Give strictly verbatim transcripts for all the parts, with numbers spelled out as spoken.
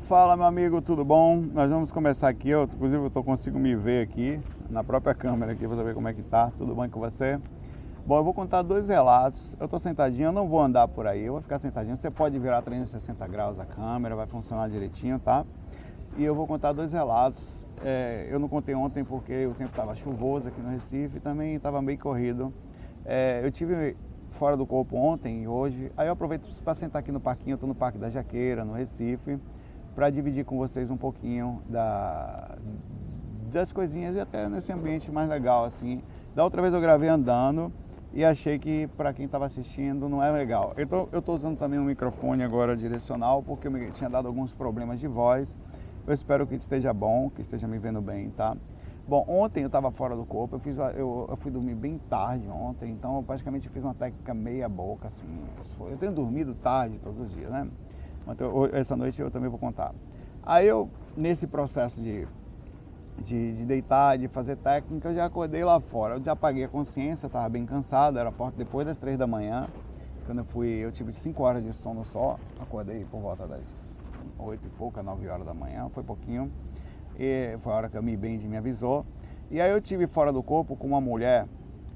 Fala, meu amigo, tudo bom? Nós vamos começar aqui, eu, inclusive eu tô, consigo me ver aqui na própria câmera aqui para saber como é que tá. Tudo bem com você? Bom, eu vou contar dois relatos. Eu tô sentadinho, eu não vou andar por aí, eu vou ficar sentadinho. Você pode virar trezentos e sessenta graus a câmera, vai funcionar direitinho, tá? E eu vou contar dois relatos. É, eu não contei ontem porque o tempo estava chuvoso aqui no Recife e também estava meio corrido. É, eu tive fora do corpo ontem e hoje, aí eu aproveito para sentar aqui no parquinho. Eu tô no Parque da Jaqueira, no Recife, para dividir com vocês um pouquinho da, das coisinhas e até nesse ambiente mais legal assim. Da outra vez eu gravei andando e achei que para quem estava assistindo não é legal. Eu tô, eu tô usando também um microfone agora direcional porque eu me, tinha dado alguns problemas de voz. Eu espero que esteja bom, que esteja me vendo bem, tá? Bom, ontem eu estava fora do corpo, eu, fiz, eu, eu fui dormir bem tarde ontem, então eu praticamente fiz uma técnica meia boca, assim. Eu tenho dormido tarde todos os dias, né? Então, essa noite eu também vou contar. Aí eu, nesse processo de, de, de deitar, de fazer técnica, eu já acordei lá fora. Eu já apaguei a consciência, estava bem cansado, era depois das três da manhã. Quando eu fui, eu tive cinco horas de sono só, acordei por volta das oito e pouca, nove horas da manhã, foi pouquinho. E foi a hora que a Mi Band me avisou. E aí eu tive fora do corpo com uma mulher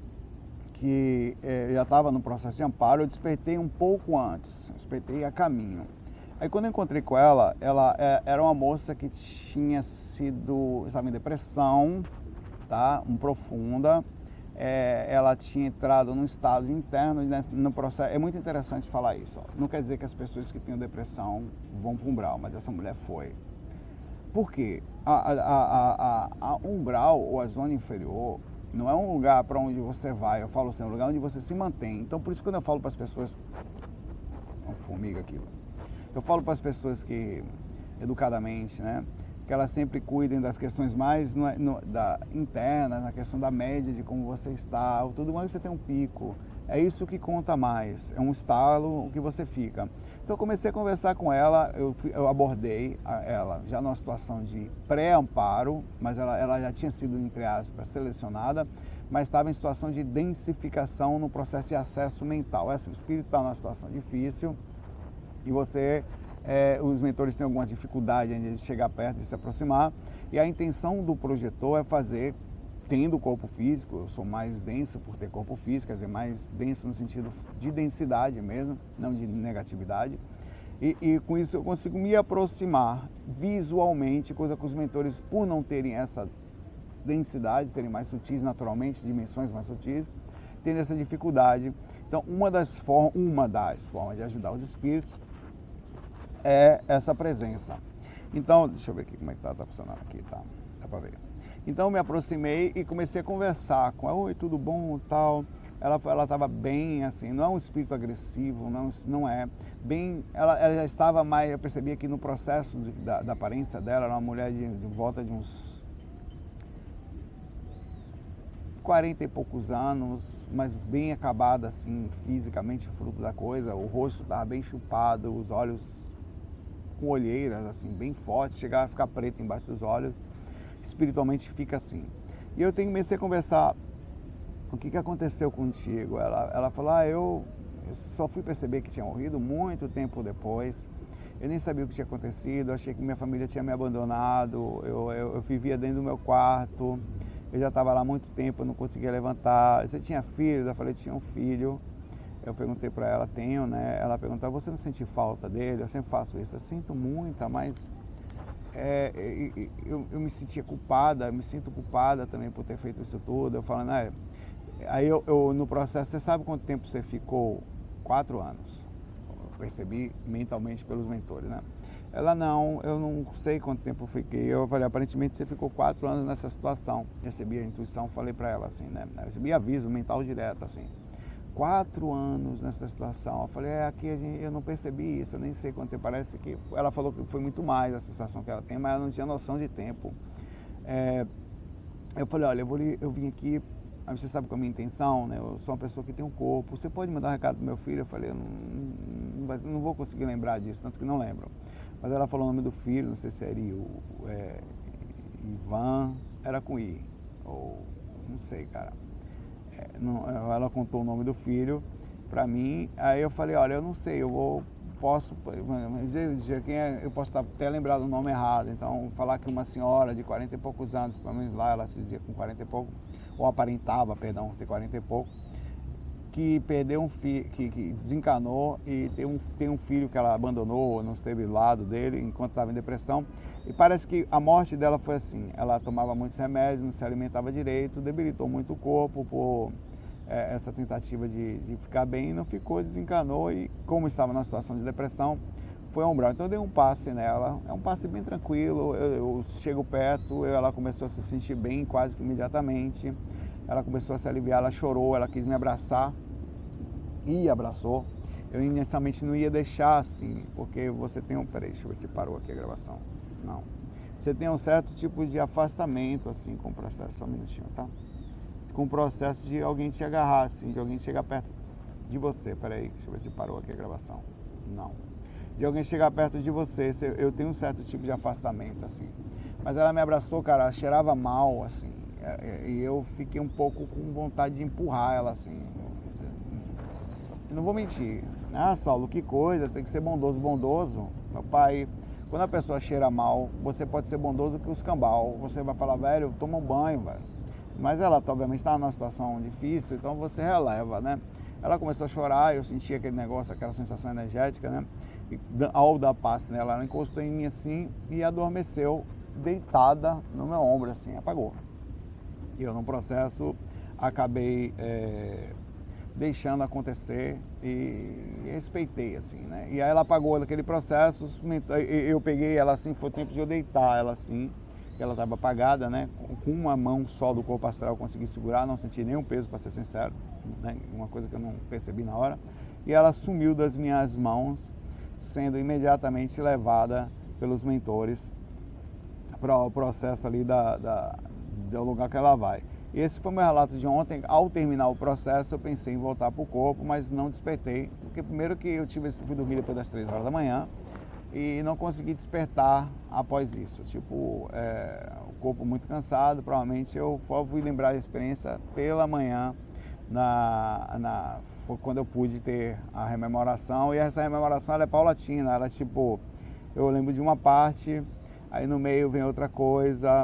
que eh, já estava no processo de amparo. Eu despertei um pouco antes, despertei a caminho. Aí quando eu encontrei com ela, ela é, era uma moça que tinha sido, estava em depressão, tá? Um profunda. É, ela tinha entrado num estado interno no processo. É muito interessante falar isso. Ó. Não quer dizer que as pessoas que têm depressão vão para o umbral, mas essa mulher foi. Por quê? A, a, a, a, a umbral ou a zona inferior não é um lugar para onde você vai. Eu falo assim, é um lugar onde você se mantém. Então por isso que quando eu falo para as pessoas, uma formiga aqui. Eu falo para as pessoas que, educadamente, né, que elas sempre cuidem das questões mais no, no, da, internas, na questão da média de como você está, tudo mais você tem um pico. É isso que conta mais, é um estalo que você fica. Então eu comecei a conversar com ela, eu, eu abordei a, ela já numa situação de pré-amparo, mas ela, ela já tinha sido, entre aspas, selecionada, mas estava em situação de densificação no processo de acesso mental. Essa, o espírito está numa situação difícil, e você, é, os mentores têm alguma dificuldade de chegar perto, de se aproximar, e a intenção do projetor é fazer, tendo corpo físico, eu sou mais denso por ter corpo físico, quer dizer, mais denso no sentido de densidade mesmo, não de negatividade, e, e com isso eu consigo me aproximar visualmente, coisa que os mentores, por não terem essas densidades, serem mais sutis naturalmente, dimensões mais sutis, têm essa dificuldade. Então, uma das formas, uma das formas de ajudar os espíritos é essa presença. Então, deixa eu ver aqui como é que tá, tá funcionando aqui, tá? Dá pra ver. Então eu me aproximei e comecei a conversar com ela. Oi, tudo bom, tal. Ela, ela estava bem, assim, não é um espírito agressivo, não, não é. Bem, ela, ela já estava mais, eu percebia que no processo de, da, da aparência dela, era uma mulher de, de volta de uns quarenta e poucos anos, mas bem acabada, assim, fisicamente, fruto da coisa. O rosto estava bem chupado, os olhos com olheiras, assim, bem fortes, chegava a ficar preto embaixo dos olhos, espiritualmente fica assim. E eu comecei a conversar, o que, que aconteceu contigo? Ela, ela falou, ah, eu só fui perceber que tinha morrido muito tempo depois, eu nem sabia o que tinha acontecido, eu achei que minha família tinha me abandonado, eu, eu, eu vivia dentro do meu quarto, eu já estava lá há muito tempo, eu não conseguia levantar. Você tinha filhos? Eu falei, tinha um filho. Eu perguntei para ela, tenho, né? Ela perguntou, você não sente falta dele? Eu sempre faço isso, eu sinto muita, mas é, eu, eu me sentia culpada, me sinto culpada também por ter feito isso tudo. Eu falando, né? Aí eu, eu no processo, você sabe quanto tempo você ficou? Quatro anos. Eu percebi mentalmente pelos mentores, né? Ela, não, eu não sei quanto tempo eu fiquei. Eu falei, aparentemente você ficou quatro anos nessa situação. Recebi a intuição, falei para ela assim, né? Eu recebi aviso mental direto, assim. Quatro anos nessa situação. Eu falei, é, aqui a gente, eu não percebi isso, eu nem sei quanto tempo. Parece que ela falou que foi muito mais a sensação que ela tem, mas ela não tinha noção de tempo. É, eu falei, olha, eu, vou, eu vim aqui, você sabe qual é a minha intenção, né? Eu sou uma pessoa que tem um corpo, você pode mandar um recado pro meu filho? Eu falei, eu não, não, não vou conseguir lembrar disso, tanto que não lembro. Mas ela falou o nome do filho, não sei se seria o é, Ivan, era com I, ou não sei, cara. É, não, ela contou o nome do filho pra mim, aí eu falei, olha, eu não sei, eu vou posso, dizer quem é, eu posso estar até lembrado o nome errado, então falar que uma senhora de quarenta e poucos anos, pelo menos lá ela se dizia com quarenta e pouco, ou aparentava, perdão, ter quarenta e pouco, que perdeu um filho, que, que desencanou e tem um, tem um filho que ela abandonou, não esteve do lado dele enquanto estava em depressão. E parece que a morte dela foi assim, ela tomava muitos remédios, não se alimentava direito, debilitou muito o corpo por é, essa tentativa de, de ficar bem, não ficou, desencanou e como estava numa situação de depressão, foi ao umbral. Então eu dei um passe nela, é um passe bem tranquilo, eu, eu chego perto, eu, ela começou a se sentir bem quase que imediatamente. Ela começou a se aliviar, ela chorou, ela quis me abraçar e abraçou. Eu inicialmente não ia deixar assim, porque você tem um... Peraí, deixa eu ver se parou aqui a gravação. Não. Você tem um certo tipo de afastamento assim com o processo, só um minutinho, tá? Com o processo de alguém te agarrar assim, de alguém chegar perto de você. Peraí, deixa eu ver se parou aqui a gravação. Não. De alguém chegar perto de você, eu tenho um certo tipo de afastamento assim. Mas ela me abraçou, cara, ela cheirava mal assim. E eu fiquei um pouco com vontade de empurrar ela assim. Não vou mentir. Ah, Saulo, que coisa, você tem que ser bondoso, bondoso. Meu pai, quando a pessoa cheira mal, você pode ser bondoso que os cambal. Você vai falar, velho, toma um banho, velho. Mas ela, obviamente, está numa situação difícil, então você releva, né? Ela começou a chorar, eu senti aquele negócio, aquela sensação energética, né? E ao dar passe nela, ela encostou em mim assim e adormeceu, deitada no meu ombro, assim, apagou. E eu, no processo, acabei é, deixando acontecer e respeitei, assim, né? E aí ela apagou aquele processo, eu peguei ela assim, foi tempo de eu deitar ela assim, que ela estava apagada, né? Com uma mão só do corpo astral eu consegui segurar, não senti nenhum peso, para ser sincero, né? Uma coisa que eu não percebi na hora. E ela sumiu das minhas mãos, sendo imediatamente levada pelos mentores para o processo ali da, da, do lugar que ela vai. Esse foi o meu relato de ontem. Ao terminar o processo, eu pensei em voltar para o corpo, mas não despertei, porque primeiro que eu tive, fui dormir depois das três horas da manhã e não consegui despertar após isso. Tipo, é, o corpo muito cansado, provavelmente eu fui lembrar da experiência pela manhã, na, na, quando eu pude ter a rememoração, e essa rememoração ela é paulatina, ela é tipo, eu lembro de uma parte, aí no meio vem outra coisa,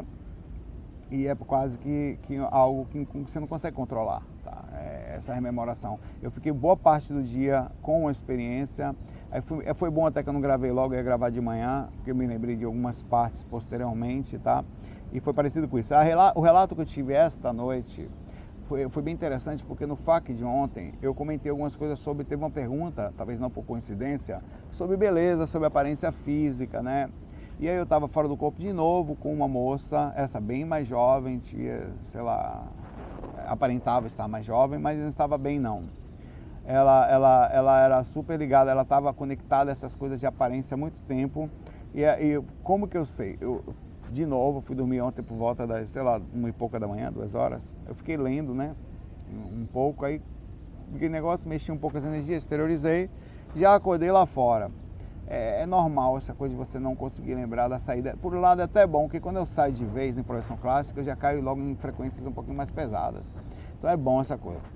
e é quase que, que algo que você não consegue controlar, tá? É essa rememoração. Eu fiquei boa parte do dia com a experiência, aí foi, foi bom até que eu não gravei logo, eu ia gravar de manhã, porque eu me lembrei de algumas partes posteriormente, tá? E foi parecido com isso. A, o relato que eu tive esta noite foi, foi bem interessante, porque no F A Q de ontem eu comentei algumas coisas sobre, teve uma pergunta, talvez não por coincidência, sobre beleza, sobre aparência física, né? E aí eu estava fora do corpo de novo com uma moça, essa bem mais jovem, tinha, sei lá, aparentava estar mais jovem, mas não estava bem não. Ela, ela, ela era super ligada, ela estava conectada a essas coisas de aparência há muito tempo. E, e como que eu sei? Eu, de novo, fui dormir ontem por volta das, sei lá, uma e pouca da manhã, duas horas. Eu fiquei lendo, né, um pouco, aí aquele negócio, mexi um pouco as energias, exteriorizei, já acordei lá fora. É, é normal essa coisa de você não conseguir lembrar da saída. Por um lado é até bom, porque quando eu saio de vez em projeção clássica, eu já caio logo em frequências um pouquinho mais pesadas. Então é bom essa coisa.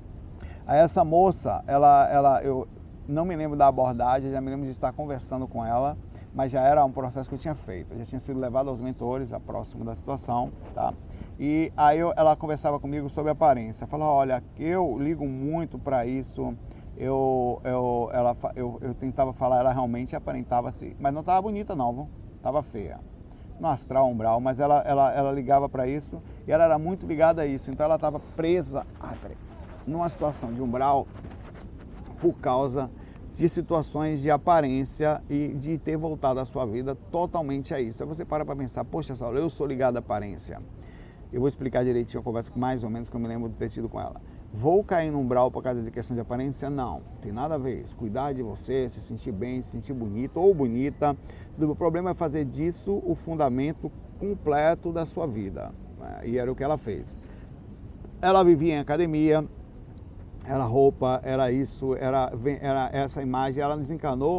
Aí essa moça, ela, ela, eu não me lembro da abordagem, já me lembro de estar conversando com ela, mas já era um processo que eu tinha feito. Eu já tinha sido levado aos mentores, a próximo da situação, tá? E aí eu, ela conversava comigo sobre aparência. Falou, olha, eu ligo muito para isso. Eu, eu, ela, eu, eu tentava falar, ela realmente aparentava-se, mas não estava bonita não, viu? Estava feia, no astral, umbral, mas ela, ela, ela ligava para isso, e ela era muito ligada a isso, então ela estava presa, ai, peraí, numa situação de umbral, por causa de situações de aparência e de ter voltado a sua vida totalmente a isso. Aí você para para pensar, poxa, Saulo, eu sou ligado à aparência. Eu vou explicar direitinho, eu converso mais ou menos que eu me lembro de ter tido com ela. Vou cair no umbral por causa de questão de aparência? Não, tem nada a ver isso. Cuidar de você, se sentir bem, se sentir bonito ou bonita. O problema é fazer disso o fundamento completo da sua vida. E era o que ela fez. Ela vivia em academia, era roupa, era isso, era, era essa imagem. Ela desencanou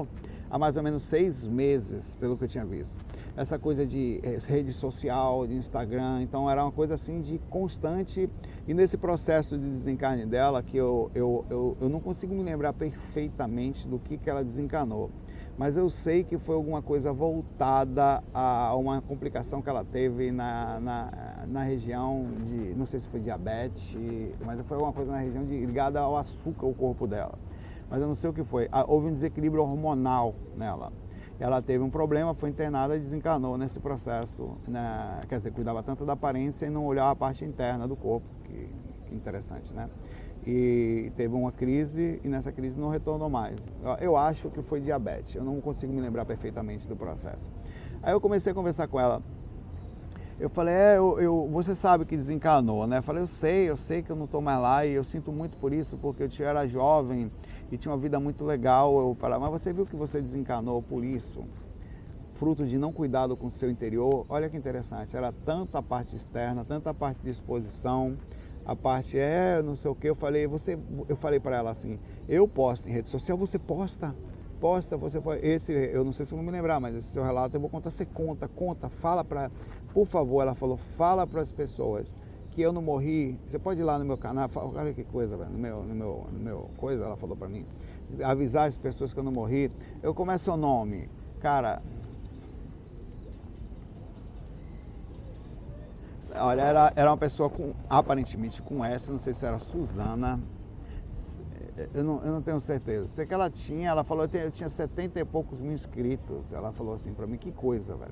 há mais ou menos seis meses, pelo que eu tinha visto. Essa coisa de eh, rede social, de Instagram, então era uma coisa assim de constante. E nesse processo de desencarne dela, que eu, eu, eu, eu não consigo me lembrar perfeitamente do que, que ela desencanou, mas eu sei que foi alguma coisa voltada a uma complicação que ela teve na, na, na região de, não sei se foi diabetes, mas foi alguma coisa na região de, ligada ao açúcar, o corpo dela. Mas eu não sei o que foi. Houve um desequilíbrio hormonal nela. Ela teve um problema, foi internada e desencanou nesse processo, né? Quer dizer, cuidava tanto da aparência e não olhava a parte interna do corpo, que, que interessante, né? E teve uma crise e nessa crise não retornou mais. Eu acho que foi diabetes, eu não consigo me lembrar perfeitamente do processo. Aí eu comecei a conversar com ela. Eu falei, é, eu, eu, você sabe que desencanou, né? Eu falei, eu sei, eu sei que eu não estou mais lá e eu sinto muito por isso, porque eu era jovem e tinha uma vida muito legal. Eu falei, mas você viu que você desencanou por isso? Fruto de não cuidado com o seu interior. Olha que interessante, era tanto a parte externa, tanto a parte de exposição, a parte é, não sei o que. Eu falei, você, eu falei para ela assim, eu posto em rede social, você posta? Posta, você pode, esse, eu não sei se eu vou me lembrar, mas esse seu relato eu vou contar, você conta, conta, fala para, por favor, ela falou, fala para as pessoas que eu não morri, você pode ir lá no meu canal, fala, olha que coisa, velho, no meu, no meu, no meu coisa, ela falou para mim, avisar as pessoas que eu não morri, eu começo o nome, cara, olha, era, era uma pessoa com, aparentemente com S, não sei se era Suzana, Eu não, eu não tenho certeza. Sei que ela tinha, ela falou, eu, tinha, eu tinha setenta e poucos mil inscritos. Ela falou assim pra mim, que coisa, velho.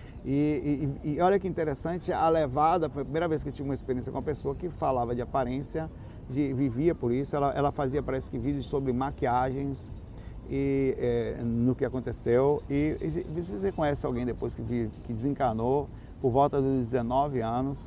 E, e, e olha que interessante, a levada, foi a primeira vez que eu tive uma experiência com uma pessoa que falava de aparência, de, vivia por isso. Ela, ela fazia, parece que, vídeos sobre maquiagens e é, no que aconteceu. E, e se você conhece alguém depois que, vi, que desencanou, por volta dos dezenove anos,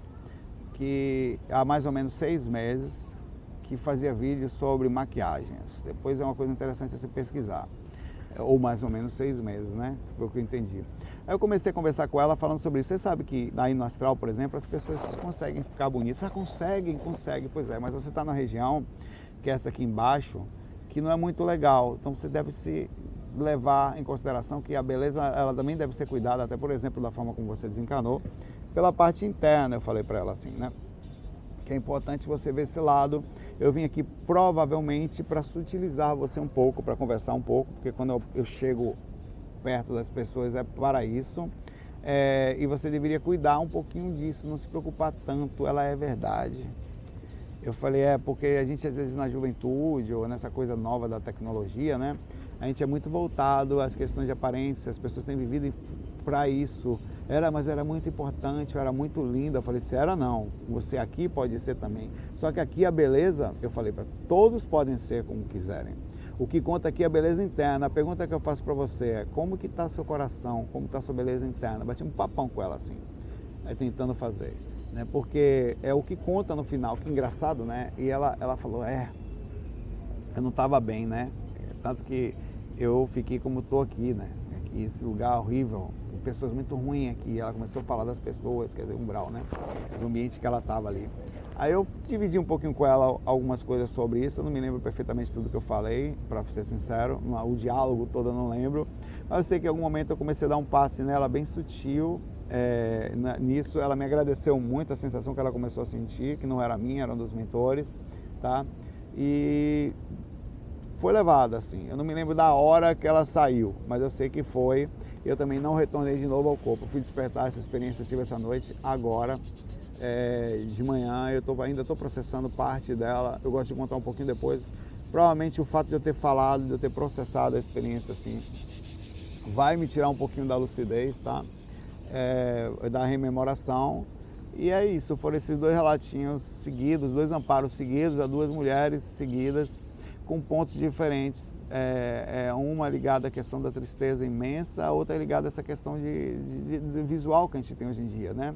que há mais ou menos seis meses, que fazia vídeos sobre maquiagens. Depois é uma coisa interessante você pesquisar. Ou mais ou menos seis meses, né? Foi o que eu entendi. Aí eu comecei a conversar com ela falando sobre isso. Você sabe que aí no astral, por exemplo, as pessoas conseguem ficar bonitas. Ah, conseguem, conseguem. Pois é, mas você está na região, que é essa aqui embaixo, que não é muito legal. Então você deve se levar em consideração que a beleza, ela também deve ser cuidada, até por exemplo, da forma como você desencanou, pela parte interna, eu falei para ela assim, né? Que é importante você ver esse lado. Eu vim aqui provavelmente para sutilizar você um pouco, para conversar um pouco, porque quando eu, eu chego perto das pessoas é para isso. É, e você deveria cuidar um pouquinho disso, não se preocupar tanto, ela é verdade. Eu falei, é, porque a gente às vezes na juventude ou nessa coisa nova da tecnologia, né? A gente é muito voltado às questões de aparência, as pessoas têm vivido para isso. Era, mas era muito importante, era muito linda. Eu falei, se era não, você aqui pode ser também. Só que aqui a beleza, eu falei, para todos podem ser como quiserem. O que conta aqui é a beleza interna. A pergunta que eu faço para você é, como que está seu coração, como está sua beleza interna? Bati um papão com ela assim, aí tentando fazer. Né, porque é o que conta no final, que engraçado, né? E ela, ela falou, é, eu não estava bem, né? Tanto que eu fiquei como estou aqui, né? Aqui, esse lugar horrível, com pessoas muito ruins aqui. Ela começou a falar das pessoas, quer dizer, umbral, né? Do ambiente que ela estava ali. Aí eu dividi um pouquinho com ela algumas coisas sobre isso. Eu não me lembro perfeitamente tudo que eu falei, para ser sincero. O diálogo todo eu não lembro. Mas eu sei que em algum momento eu comecei a dar um passe nela bem sutil. É, nisso ela me agradeceu muito a sensação que ela começou a sentir, que não era minha, era um dos mentores, tá? E foi levada assim, eu não me lembro da hora que ela saiu, mas eu sei que foi. Eu também não retornei de novo ao corpo, eu fui despertar essa experiência que eu tive essa noite, agora, é, de manhã. Eu tô, ainda estou processando parte dela, eu gosto de contar um pouquinho depois. Provavelmente o fato de eu ter falado, de eu ter processado a experiência assim, vai me tirar um pouquinho da lucidez, tá? É, da rememoração. E é isso, foram esses dois relatinhos seguidos, dois amparos seguidos, a duas mulheres seguidas, com pontos diferentes. É, é, uma ligada à questão da tristeza imensa, a outra ligada a essa questão de, de, de visual que a gente tem hoje em dia, né?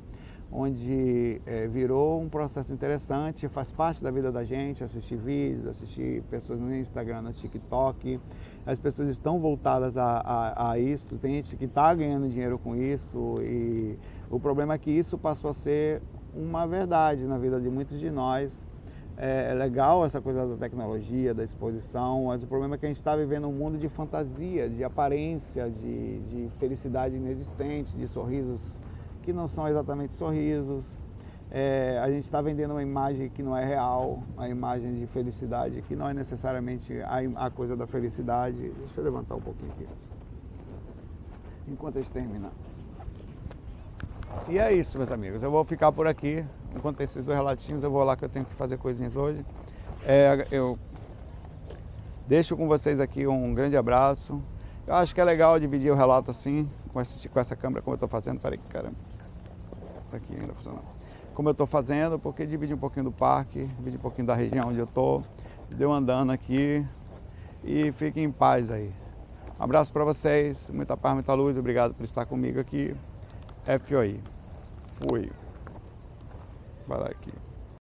Onde é, virou um processo interessante, faz parte da vida da gente, assistir vídeos, assistir pessoas no Instagram, no TikTok. As pessoas estão voltadas a, a, a isso, tem gente que está ganhando dinheiro com isso, e o problema é que isso passou a ser uma verdade na vida de muitos de nós. É legal essa coisa da tecnologia, da exposição, mas o problema é que a gente está vivendo um mundo de fantasia, de aparência, de, de felicidade inexistente, de sorrisos que não são exatamente sorrisos. É, a gente está vendendo uma imagem que não é real, uma imagem de felicidade que não é necessariamente a, a coisa da felicidade. Deixa eu levantar um pouquinho aqui, enquanto a gente termina. E é isso, meus amigos, eu vou ficar por aqui, enquanto esses dois relatinhos, eu vou lá que eu tenho que fazer coisinhas hoje. É, eu deixo com vocês aqui um grande abraço. Eu acho que é legal dividir o relato assim, com, esse, com essa câmera, como eu estou fazendo. Peraí, caramba, tá aqui ainda funcionando. Como eu estou fazendo, porque divide um pouquinho do parque, divide um pouquinho da região onde eu estou, deu andando aqui e fiquem em paz aí. Um abraço para vocês, muita paz, muita luz, obrigado por estar comigo aqui. F O I. Fui. Vai lá aqui.